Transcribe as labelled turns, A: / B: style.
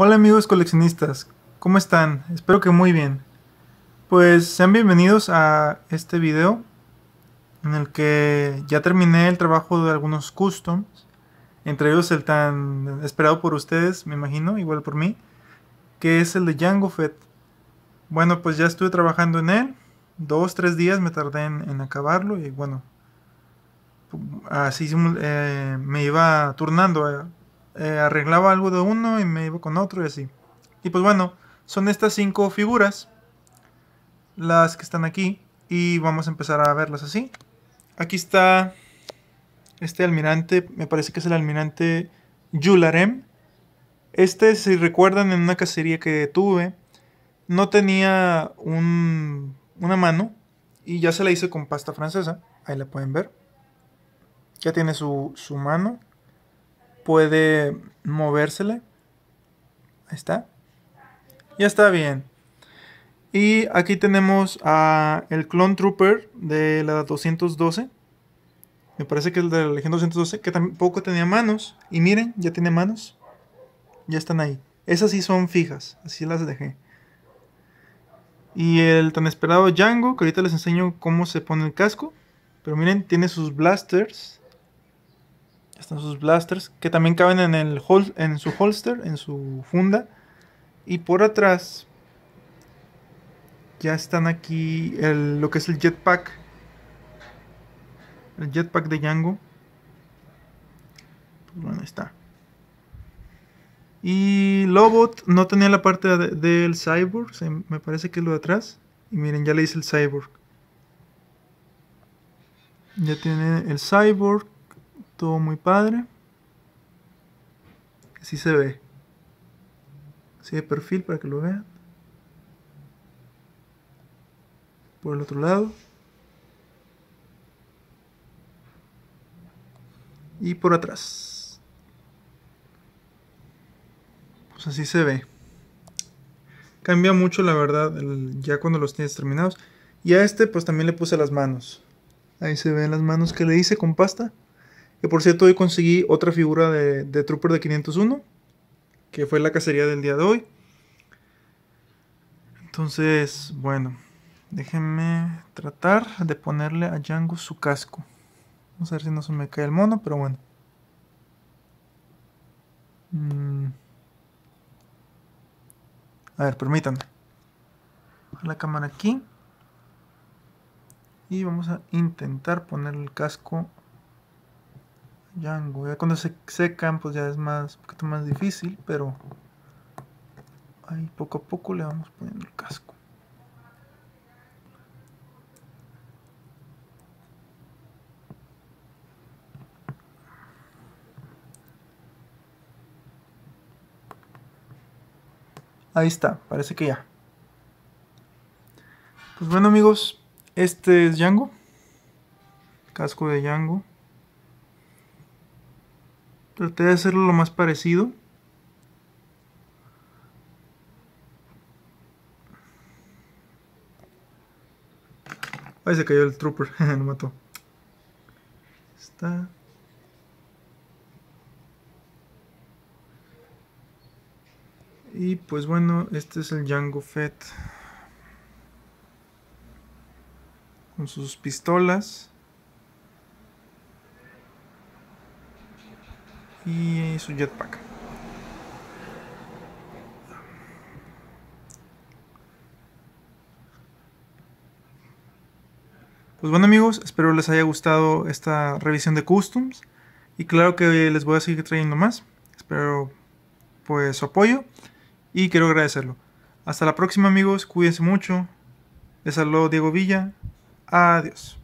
A: Hola amigos coleccionistas, ¿cómo están? Espero que muy bien. Pues sean bienvenidos a este video en el que ya terminé el trabajo de algunos customs, entre ellos el tan esperado por ustedes, me imagino, igual por mí, que es el de Jango Fett. Bueno, pues ya estuve trabajando en él, 2, 3 días me tardé en acabarlo y bueno, así me iba turnando, arreglaba algo de uno y me iba con otro y así. Y pues bueno, son estas 5 figuras las que están aquí y vamos a empezar a verlas así. Aquí está este almirante, me parece que es el almirante Yularen. Este, si recuerdan, en una cacería que tuve, no tenía una mano y ya se la hice con pasta francesa. Ahí la pueden ver. Ya tiene su mano. Puede movérsele. Ahí está. Ya está bien. Y aquí tenemos a el Clone Trooper de la 212. Me parece que es el de la Legión 212, que tampoco tenía manos. Y miren, ya tiene manos. Ya están ahí. Esas sí son fijas, así las dejé. Y el tan esperado Jango, que ahorita les enseño cómo se pone el casco. Pero miren, tiene sus blasters. Ya están sus blasters, que también caben en su holster, en su funda. Y por atrás ya están aquí lo que es el jetpack. El jetpack de Jango. Pues bueno, ahí está. Y Lobot no tenía la parte del cyborg, me parece que es lo de atrás. Y miren, ya le hice el cyborg. Ya tiene el cyborg, todo muy padre. Así se ve. Así de perfil para que lo vean. Por el otro lado. Y por atrás. Pues así se ve. Cambia mucho la verdad ya cuando los tienes terminados. Y a este pues también le puse las manos. Ahí se ven las manos que le hice con pasta. Que por cierto hoy conseguí otra figura de Trooper de 501. Que fue la cacería del día de hoy. Entonces, bueno. Déjenme tratar de ponerle a Jango su casco. Vamos a ver si no se me cae el mono, pero bueno. A ver, permítanme. Bajar la cámara aquí. Y vamos a intentar poner el casco a Jango. Ya cuando se secan, pues ya es un poquito más difícil, pero ahí poco a poco le vamos poniendo el casco. Ahí está, parece que ya. Pues bueno amigos, este es Jango. Casco de Jango. Traté de hacerlo lo más parecido. Ahí se cayó el trooper, lo mató. Está. Y pues bueno, este es el Jango Fett. Con sus pistolas. Y su jetpack. Pues bueno amigos, espero les haya gustado esta revisión de customs. Y claro que les voy a seguir trayendo más. Espero pues su apoyo. Y quiero agradecerlo. Hasta la próxima amigos, cuídense mucho. Les saludo Diego Villa. Adiós.